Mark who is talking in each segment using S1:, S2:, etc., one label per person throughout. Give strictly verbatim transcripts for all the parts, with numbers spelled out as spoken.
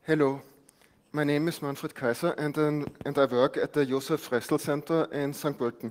S1: Hello, my name is Manfred Kaiser and, um, and I work at the Josef Ressel Center in Saint Pölten.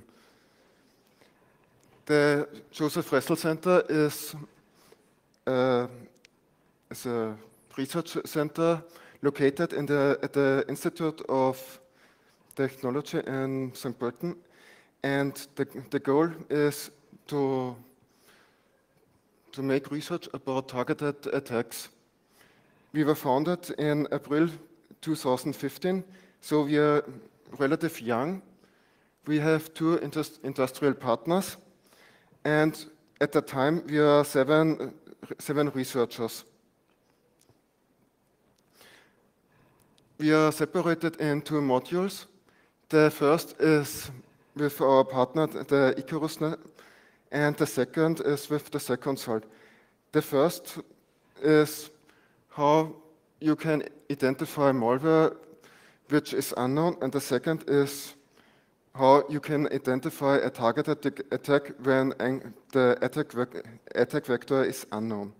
S1: The Josef Ressel Center is, uh, is a research center located in the, at the Institute of Technology in Saint Pölten, and the, the goal is to, to make research about targeted attacks. We were founded in April two thousand fifteen, so we are relatively young. We have two indus industrial partners, and at the time we are seven, seven researchers. We are separated in two modules. The first is with our partner, the Icarus, and the second is with the SecConsult. The first is how you can identify malware which is unknown, and the second is how you can identify a targeted attack when the attack, ve attack vector is unknown.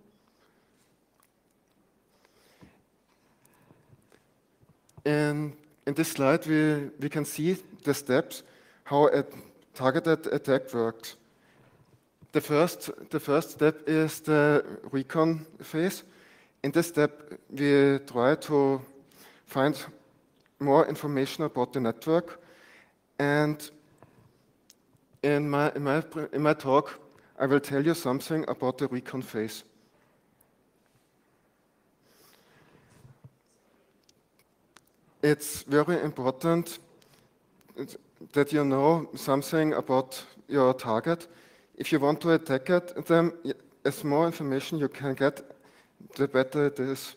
S1: In, in this slide, we, we can see the steps how a targeted attack works. The first, the first step is the recon phase. In this step, we try to find more information about the network. And in my, in my, in my talk, I will tell you something about the recon phase. It's very important that you know something about your target. If you want to attack it, then as more information you can get, the better it is.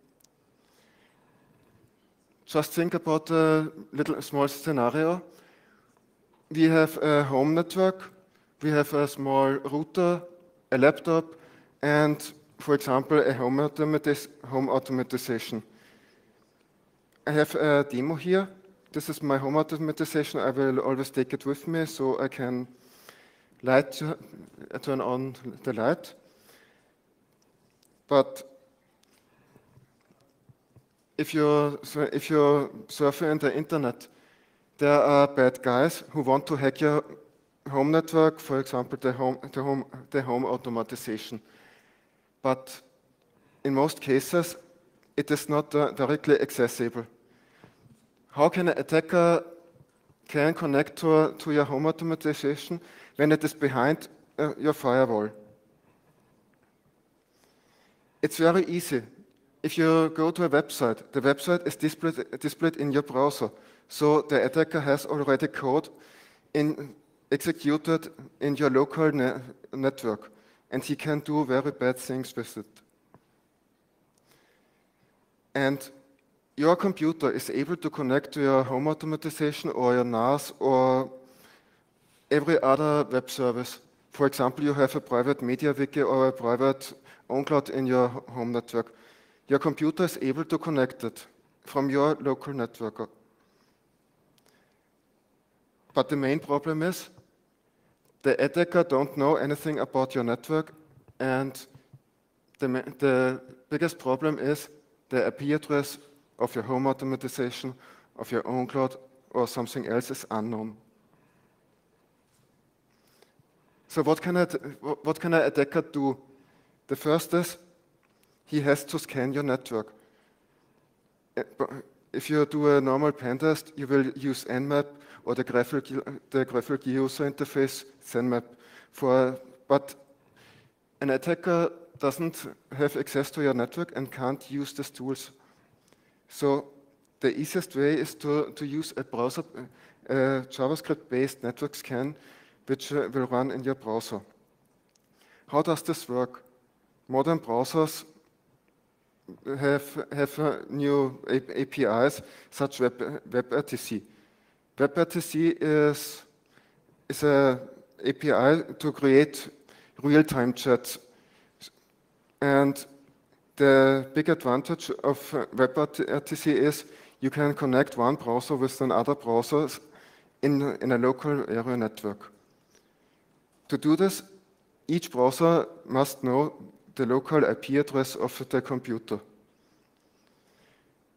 S1: Just think about a little small scenario. We have a home network, we have a small router, a laptop, and, for example, a home, automatis home automatization. I have a demo here. This is my home automatization. I will always take it with me so I can light, uh, turn on the light. But if you're, if you're surfing on the internet, there are bad guys who want to hack your home network, for example, the home, the home, the home automatization. But in most cases, it is not uh, directly accessible. How can an attacker can connect to, to your home automatization when it is behind uh, your firewall? It's very easy. If you go to a website, the website is displayed, displayed in your browser. So the attacker has already code in, executed in your local ne network, and he can do very bad things with it. And your computer is able to connect to your home automatization or your N A S or every other web service. For example, you have a private MediaWiki or a private OwnCloud in your home network. Your computer is able to connect it from your local network. But the main problem is the attacker don't know anything about your network, and the, the biggest problem is the I P address of your home automatization, of your OwnCloud, or something else is unknown. So what can, a, what can an attacker do? The first is, he has to scan your network. If you do a normal pen test, you will use Nmap or the graphical, the graphical user interface, Zenmap. For, but an attacker doesn't have access to your network and can't use these tools. So the easiest way is to, to use a browser, a JavaScript-based network scan, which uh, will run in your browser. How does this work? Modern browsers have, have uh, new A P Is, such as WebRTC. WebRTC is, is an A P I to create real-time chats. And the big advantage of WebRTC is you can connect one browser with another browser in, in a local area network. To do this, each browser must know the local I P address of the computer.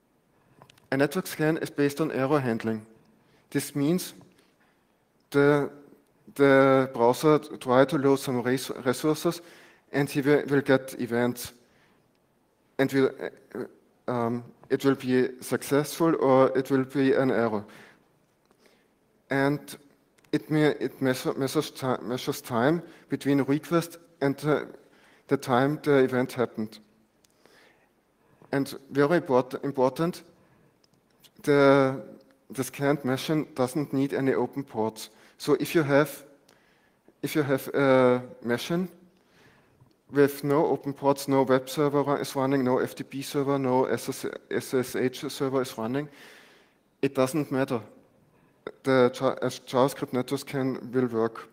S1: A network scan is based on error handling. This means the, the browser try to load some res resources and he will, will get events. And will, um, it will be successful or it will be an error. And it, me it measure, measures, time, measures time between request and uh, the time the event happened. And very import important, the, the scanned machine doesn't need any open ports. So if you have, if you have a machine with no open ports, no web server is running, no F T P server, no S S H server is running, it doesn't matter. The JavaScript network scan will work.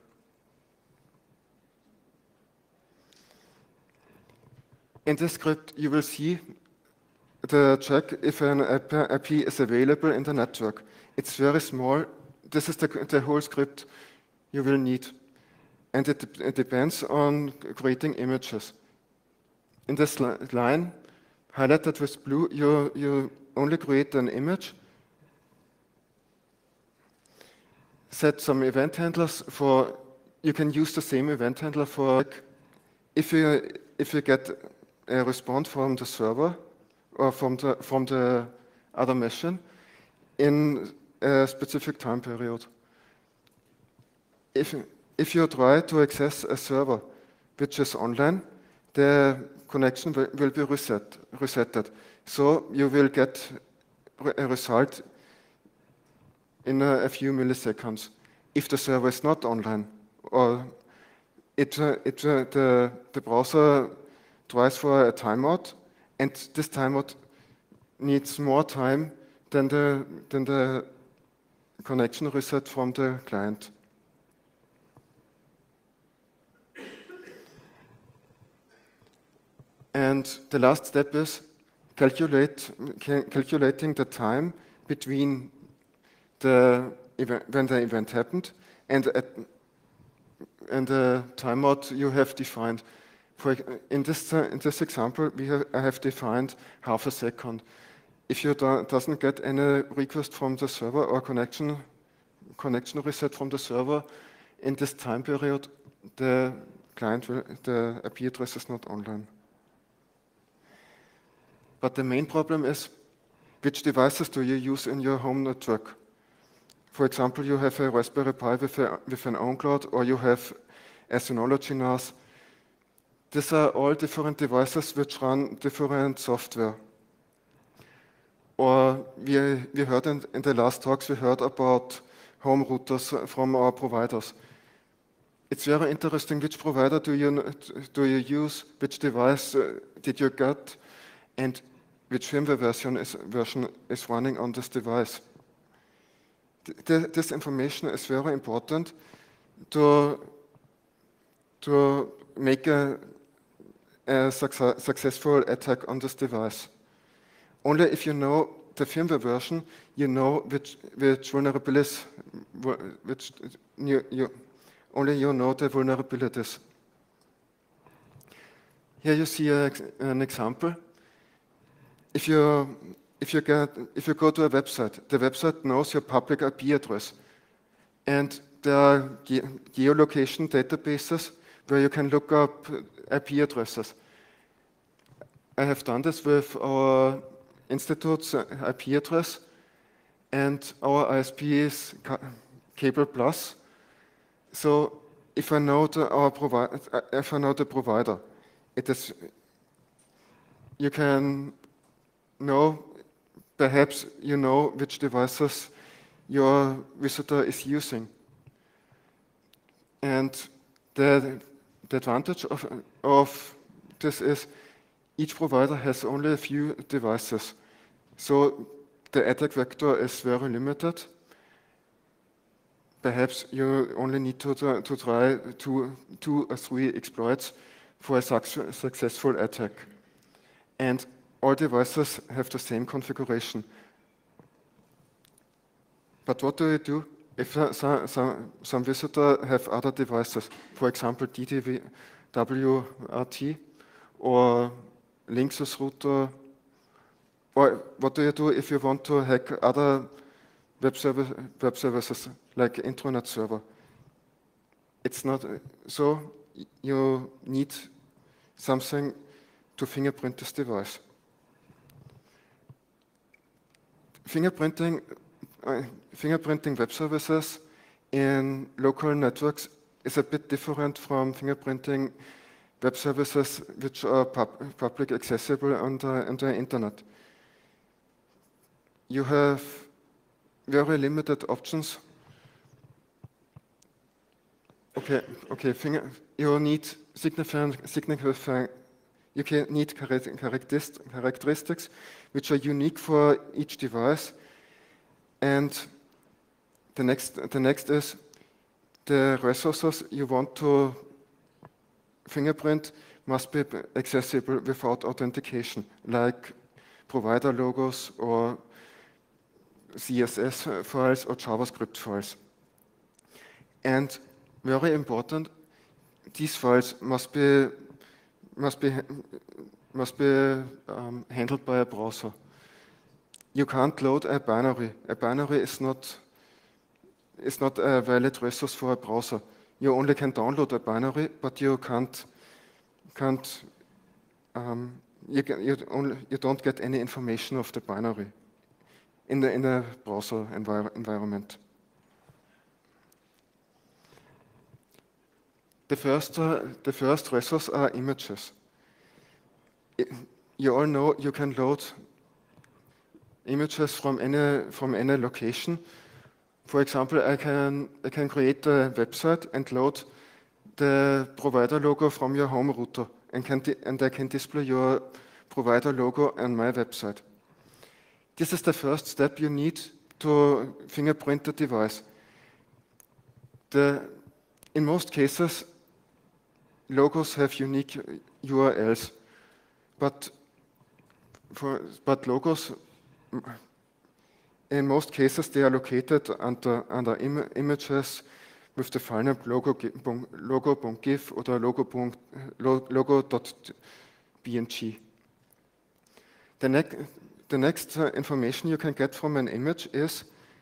S1: In this script, you will see the check if an I P is available in the network. It's very small. This is the, the whole script you will need. And it, it depends on creating images. In this li line, highlighted with blue, you, you only create an image, set some event handlers for, you can use the same event handler for, if you, if you get a response from the server or from the, from the other machine in a specific time period. If, if you try to access a server which is online, the connection will, will be reset, resetted. So you will get a result in a, a few milliseconds. If the server is not online, or it, uh, it, uh, the, the browser tries for a timeout, and this timeout needs more time than the, than the connection reset from the client. And the last step is calculate, calculating the time between the event, when the event happened and, at, and the timeout you have defined. For, in, this, uh, in this example, we have, I have defined half a second. If you do, doesn't get any request from the server or connection, connection reset from the server in this time period, the client will, the I P address is not online. But the main problem is, which devices do you use in your home network? For example, you have a Raspberry Pi with, a, with an OwnCloud, or you have a Synology N A S. These are all different devices which run different software. Or we, we heard in, in the last talks, we heard about home routers from our providers. It's very interesting which provider do you, do you use, which device uh, did you get, and which firmware version is, version is running on this device. Th this information is very important to, to make a, a success, successful attack on this device. Only if you know the firmware version, you know which, which vulnerabilities, which you, you, only you know the vulnerabilities. Here you see a, an example. If you, if, you get, if you go to a website, the website knows your public I P address. And there are ge geolocation databases where you can look up I P addresses. I have done this with our institute's I P address, and our I S P is Cable Plus. So if I know the, our provider, if I know the provider, it is, you can know, perhaps you know which devices your visitor is using. And the, the advantage of, of this is each provider has only a few devices. So the attack vector is very limited. Perhaps you only need to, to, to try two, two or three exploits for a success, successful attack. And all devices have the same configuration. But what do you do if some, some, some visitor have other devices, for example, D D W R T or Linksys router or what do you do if you want to hack other web, service, web services like intranet server? It's not so. You need something to fingerprint this device. Fingerprinting, uh, fingerprinting web services in local networks is a bit different from fingerprinting web services which are pub public accessible on the, on the internet. You have very limited options. Okay, okay. Finger, you need significant, significant you can need characteristics which are unique for each device. And the next, the next is the resources you want to fingerprint must be accessible without authentication, like provider logos or C S S files or JavaScript files. And very important, these files must be must be must be um, handled by a browser. You can't load a binary. A binary is not is not a valid resource for a browser. You only can download a binary, but you can't can't um, you can, you only you don't get any information of the binary in the in the browser envir environment. The first, uh, the first resource are images. It, you all know you can load images from any, from any location. For example, I can, I can create a website and load the provider logo from your home router, and, can and I can display your provider logo on my website. This is the first step you need to fingerprint the device. The, in most cases, logos have unique U R Ls, but for but logos, in most cases, they are located under under Im images with the file name logo.gif or logo.bng. The, ne the next uh, information you can get from an image is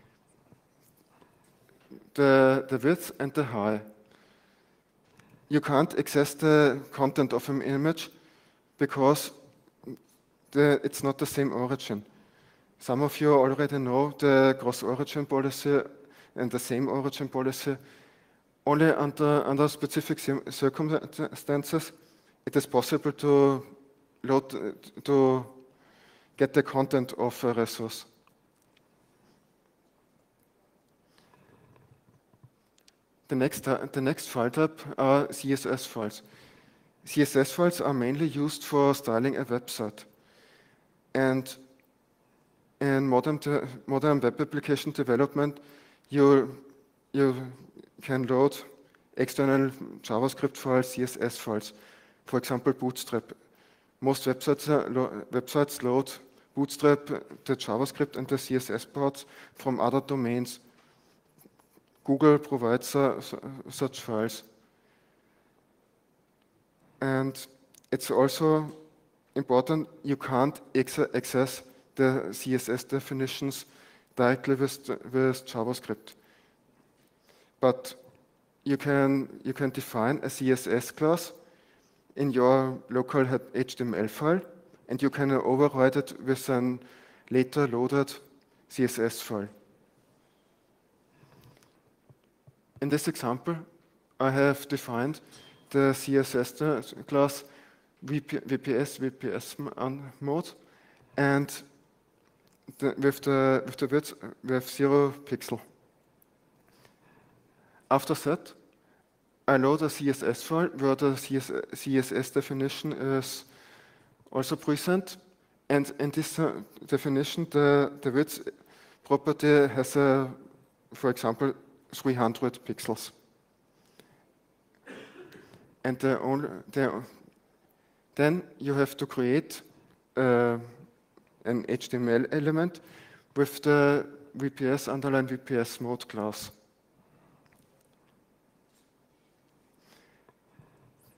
S1: the the width and the height. You can't access the content of an image because the, it's not the same origin. Some of you already know the cross origin policy and the same origin policy. Only under, under specific circumstances it is possible to load to get the content of a resource. The next, uh, the next file type are C S S files. C S S files are mainly used for styling a website. And in modern, modern web application development, you, you can load external JavaScript files, C S S files. For example, Bootstrap. Most websites, uh, lo websites load Bootstrap, the JavaScript and the C S S parts from other domains. Google provides uh, such files. And it's also important, you can't access the C S S definitions directly with, with JavaScript. But you can, you can define a C S S class in your local H T M L file, and you can override it with a later loaded C S S file. In this example, I have defined the C S S class V P S V P S mode, and the, with the with the width with zero pixel. After that, I load a C S S file where the C S S definition is also present, and in this uh, definition, the the width property has a, for example, three hundred pixels. And the only, the, then you have to create uh, an H T M L element with the V P S underline V P S mode class.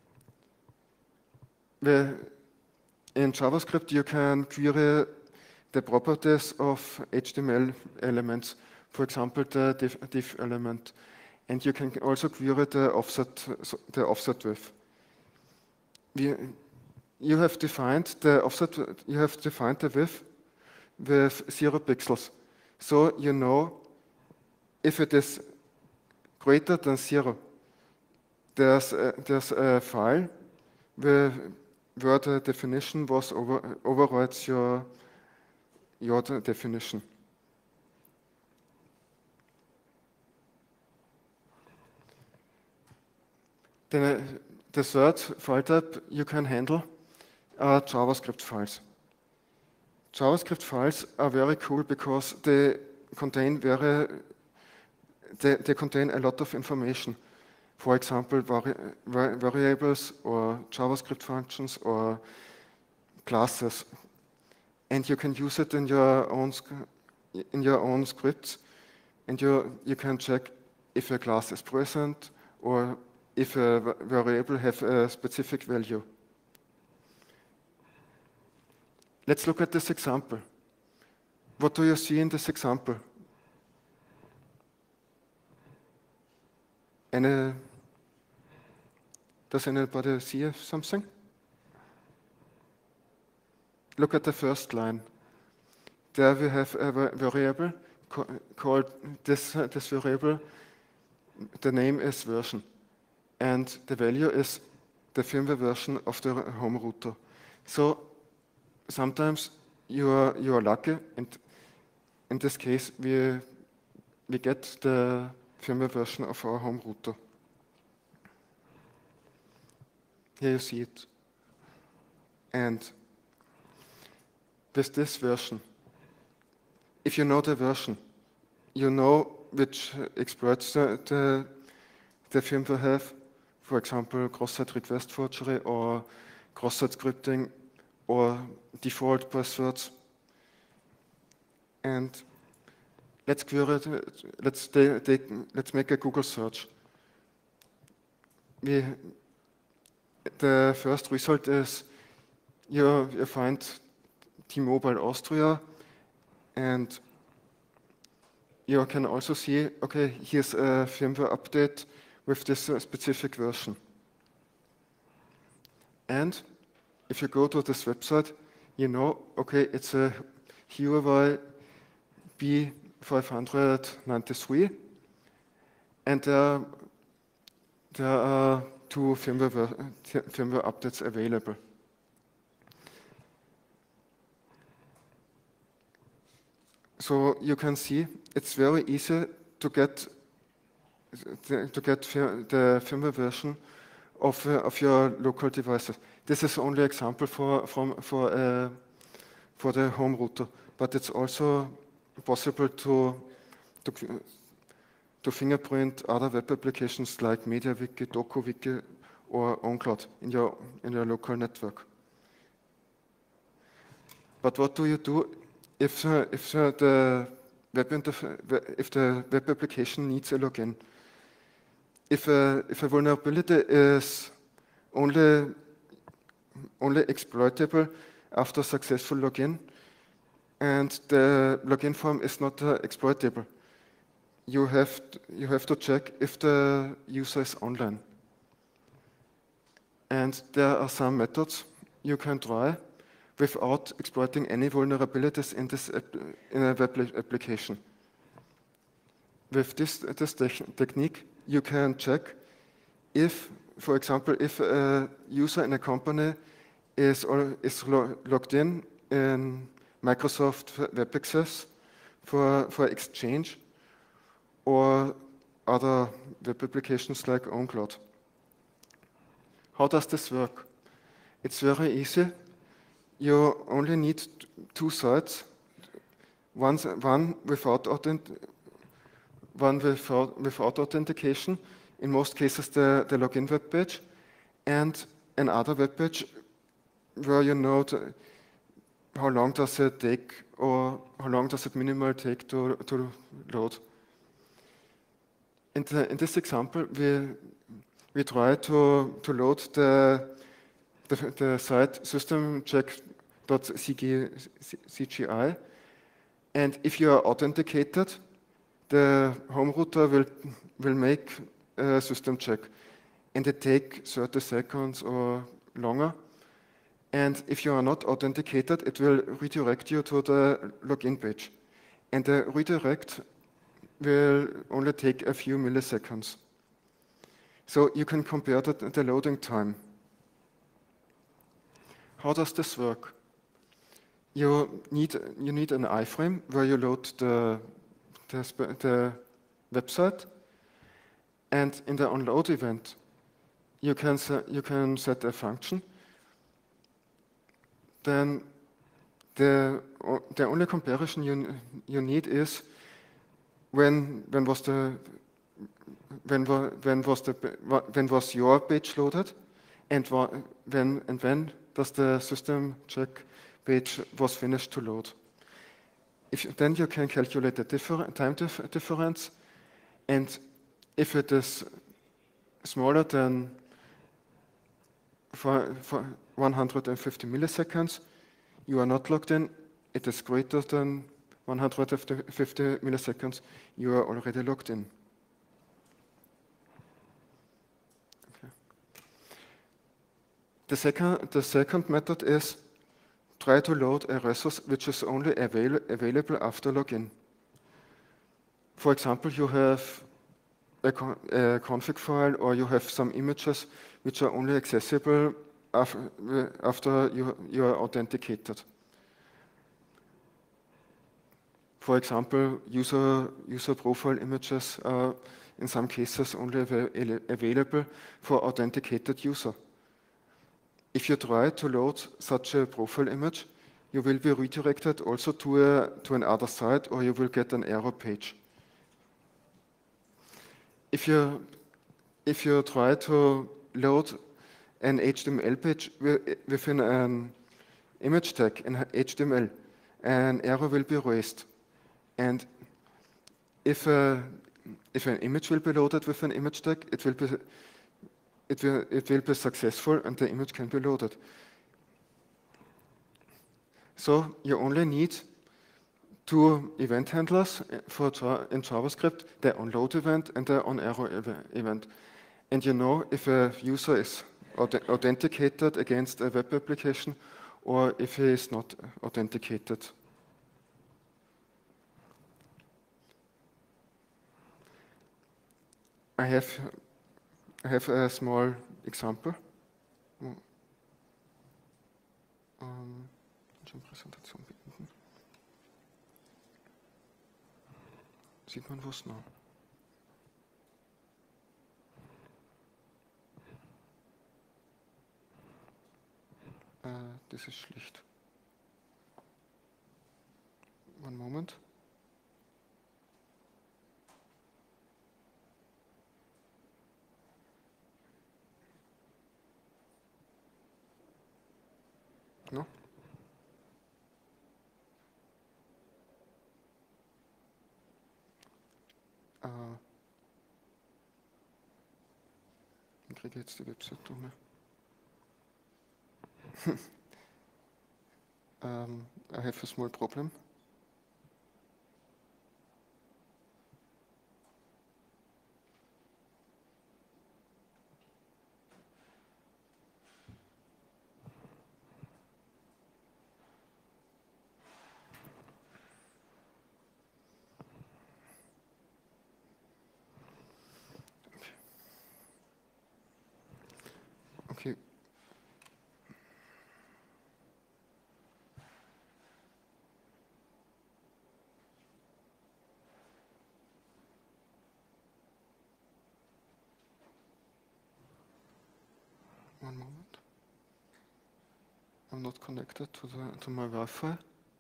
S1: The, in JavaScript, you can query the properties of H T M L elements, for example, the div, div element. And you can also query the offset, the offset width. We, you have defined the offset, you have defined the width with zero pixels. So you know if it is greater than zero, there's a, there's a file where, where the definition was over, overrides your, your definition. The, the third file type you can handle are JavaScript files. JavaScript files are very cool because they contain very they, they contain a lot of information. For example, vari variables or JavaScript functions or classes, and you can use it in your own in your own scripts, and you you can check if a class is present or if a variable has a specific value. Let's look at this example. What do you see in this example? Any, does anybody see something? Look at the first line. There we have a variable called this, this variable, the name is version. And the value is the firmware version of the home router. So sometimes you are, you are lucky, and in this case, we, we get the firmware version of our home router. Here you see it. And with this version, if you know the version, you know which exploits the, the, the firmware have. For example, cross-site request forgery or cross-site scripting or default passwords. And let's query it, let's, take, let's make a Google search. We, the first result is you, you find T-Mobile Austria, and you can also see, okay, here's a firmware update with this uh, specific version. And if you go to this website, you know, okay, it's a Huawei B five ninety-three, and there, there are two firmware, firmware updates available. So you can see it's very easy to get to get the firmware version of, uh, of your local devices. This is only an example for, from, for, uh, for the home router, but it's also possible to, to, to fingerprint other web applications like MediaWiki, DokuWiki, or OwnCloud in your, in your local network. But what do you do if, uh, if, uh, the web if the web application needs a login? If a, if a vulnerability is only, only exploitable after successful login, and the login form is not uh, exploitable, you have, to, you have to check if the user is online. And there are some methods you can try without exploiting any vulnerabilities in, this, in a web application. With this, this te technique, you can check if, for example, if a user in a company is, or is lo logged in in Microsoft Web Access for, for Exchange or other web applications like OwnCloud. How does this work? It's very easy. You only need two sites, one, one without authentic one without, without authentication, in most cases the, the login web page, and another web page where you know the, how long does it take or how long does it minimally take to, to load. In, the, in this example, we, we try to, to load the, the, the site system check .cgi, and if you are authenticated, the home router will, will make a system check, and it takes thirty seconds or longer. And if you are not authenticated, it will redirect you to the login page. And the redirect will only take a few milliseconds. So you can compare the, the loading time. How does this work? You need, you need an iframe where you load the, the, the website, and in the onload event, you can, you can set a function. Then the, the only comparison you, you need is when, when was the when, when was the when was your page loaded, and when and when does the system check page was finished to load. If then you can calculate the differ, time dif difference, and if it is smaller than for, for one hundred fifty milliseconds, you are not logged in. It is greater than one hundred fifty milliseconds, you are already logged in. Okay. The second, the second method is try to load a resource which is only avail available after login. For example, you have a, con a config file, or you have some images which are only accessible af after you, you are authenticated. For example, user, user profile images are in some cases only av available for authenticated user. If you try to load such a profile image, you will be redirected also to, a, to another site, or you will get an error page. If you, if you try to load an H T M L page within an image tag in H T M L, an error will be raised. And if, a, if an image will be loaded with an image tag, it will be It will, it will be successful, and the image can be loaded. So you only need two event handlers for in JavaScript, the onload event and the onArrow event. And you know if a user is authenticated against a web application or if he is not authenticated. I have I have a small example. Um, Präsentation beenden. Sieht man was noch? Äh, das ist schlicht. One moment. No? Äh, ich kriege jetzt die Website um. um, I have a small problem. Okay. One moment. I'm not connected to the to my Wi-Fi.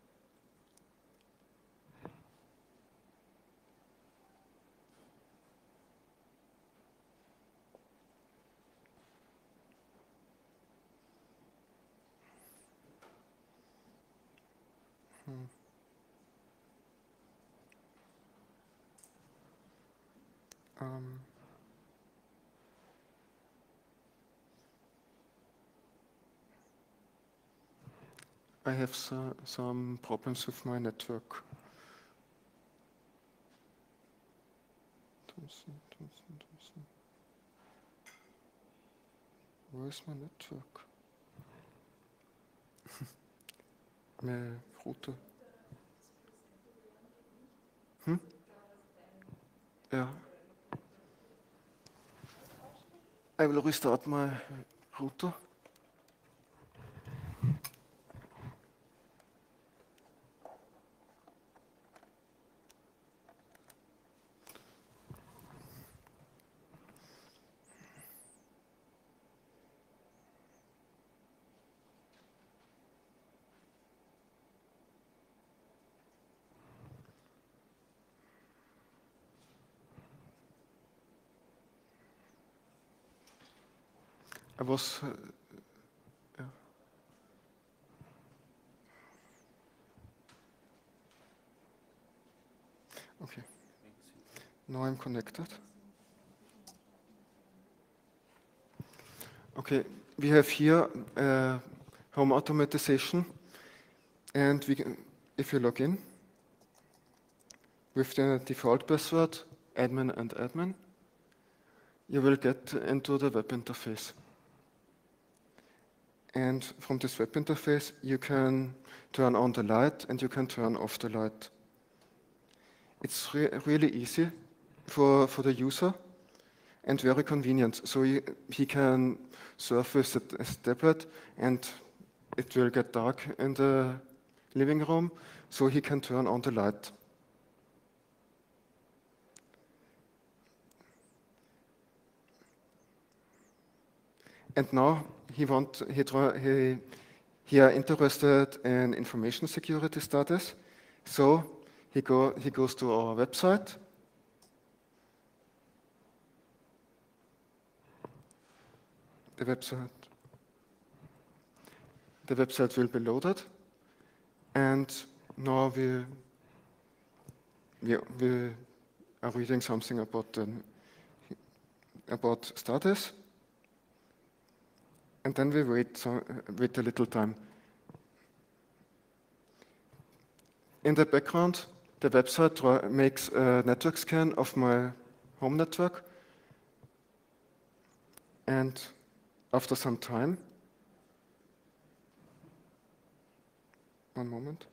S1: Hmm. Um. I have so, some problems with my network. Where is my network? My router. Hm? Yeah. I will restart my router. I was, uh, yeah. Okay. Now I'm connected. Okay, we have here uh, home automatization, and we can, if you log in with the default password, admin and admin, you will get into the web interface. And from this web interface, you can turn on the light and you can turn off the light. It's re really easy for, for the user and very convenient. So he, he can surf with a tablet and it will get dark in the living room, so he can turn on the light. And now he want he he he are interested in information security studies, so he go he goes to our website. The website the website will be loaded, and now we we, we are reading something about the about studies. And then we wait, so, wait a little time. In the background, the website makes a network scan of my home network. And after some time, one moment,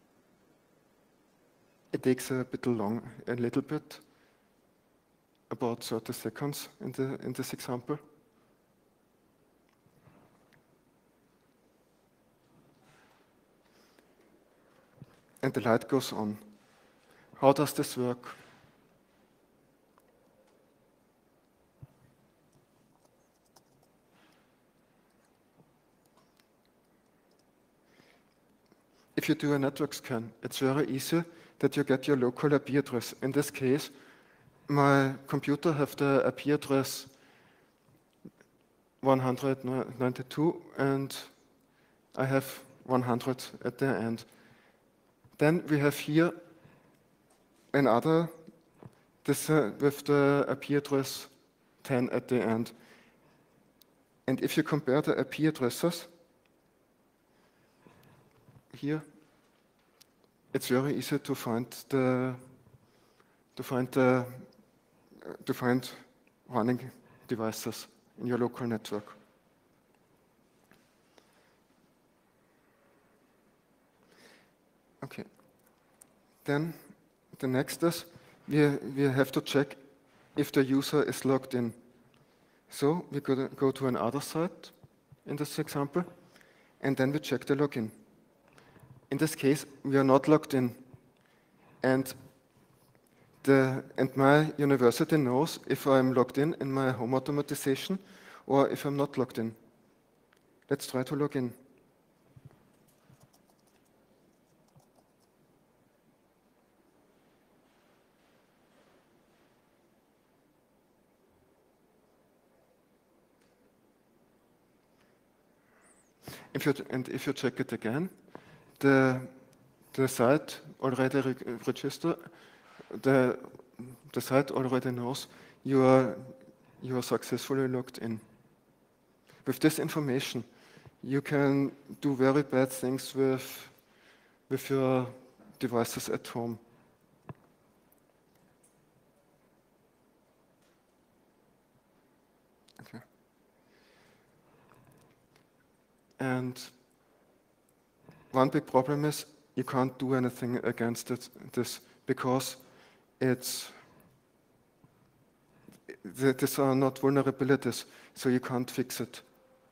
S1: it takes a bit long, a little bit, about thirty seconds in, the, in this example. And the light goes on. How does this work? If you do a network scan, it's very easy that you get your local I P address. In this case, my computer have the I P address one hundred ninety-two, and I have one hundred at the end. Then we have here another this, uh, with the I P address ten at the end. And if you compare the I P addresses here, it's very easy to find the to find the to find running devices in your local network. Okay. Then the next is we, we have to check if the user is logged in. So we go to, go to another site in this example, and then we check the login. In this case, we are not logged in. And, the, and my university knows if I'm logged in in my home automatization or if I'm not logged in. Let's try to log in. If you, and if you check it again, the, the site already re register, the, the site already knows you are, you are successfully logged in. With this information, you can do very bad things with, with your devices at home. Okay. And one big problem is you can't do anything against it, this because it's th these are not vulnerabilities, so you can't fix it.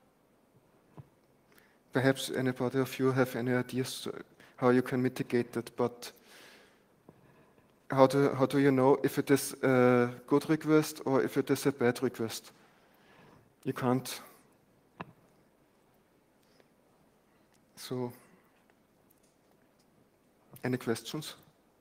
S1: Perhaps anybody of you have any ideas how you can mitigate it, but how do, how do you know if it is a good request or if it is a bad request? You can't. So, any questions?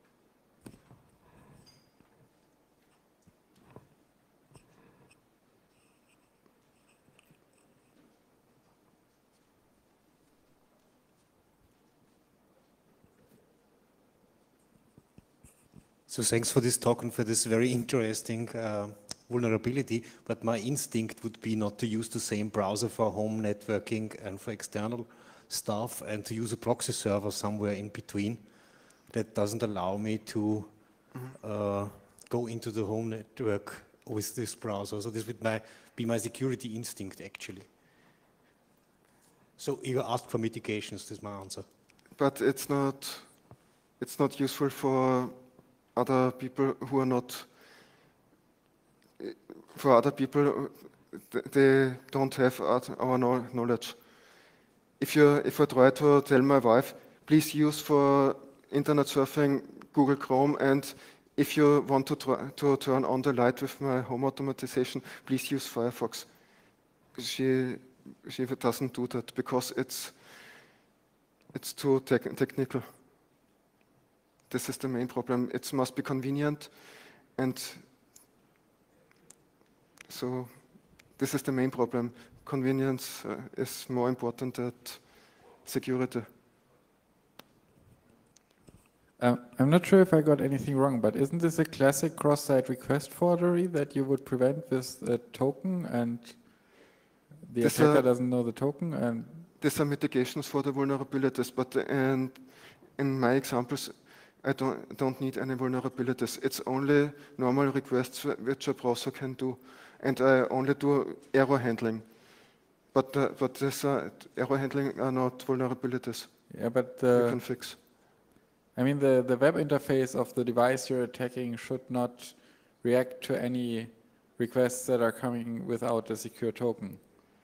S2: So thanks for this talk and for this very interesting uh, vulnerability, but my instinct would be not to use the same browser for home networking and for external stuff and to use a proxy server somewhere in between that doesn't allow me to mm-hmm. uh, go into the home network with this browser. So this would my, be my security instinct actually. So you asked for mitigations, this is my answer.
S1: But it's not, it's not useful for other people who are not, for other people, they don't have our knowledge. If you, if I try to tell my wife, please use for internet surfing Google Chrome, and if you want to, try, to turn on the light with my home automatization, please use Firefox. She, she doesn't do that because it's, it's too te technical. This is the main problem. It must be convenient, and so this is the main problem. Convenience uh, is more important than security.
S3: Um, I'm not sure if I got anything wrong, but isn't this a classic cross-site request forgery that you would prevent with a token and the
S1: this
S3: attacker
S1: are,
S3: doesn't know the token? And
S1: these are mitigations for the vulnerabilities, but and in my examples, I don't, don't need any vulnerabilities. It's only normal requests which a browser can do, and I only do error handling. But uh, but this uh, error handling are not vulnerabilities.
S3: Yeah, but uh,
S1: you can fix.
S3: I mean, the the web interface of the device you're attacking should not react to any requests that are coming without a secure token.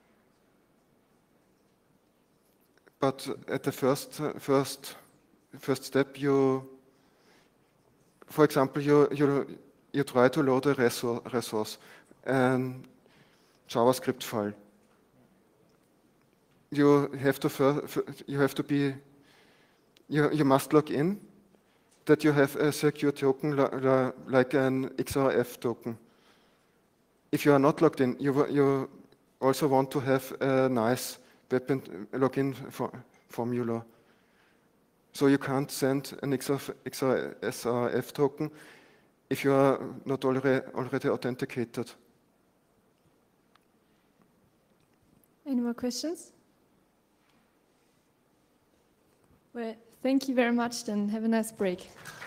S1: But at the first uh, first first step, you. For example, you, you, you try to load a resource, a JavaScript file. You have to, you have to be, you, you must log in that you have a secure token like an X R F token. If you are not logged in, you, you also want to have a nice web login formula. So you can't send an X R F token if you are not already, already authenticated.
S4: Any more questions? Well, thank you very much, then have a nice break.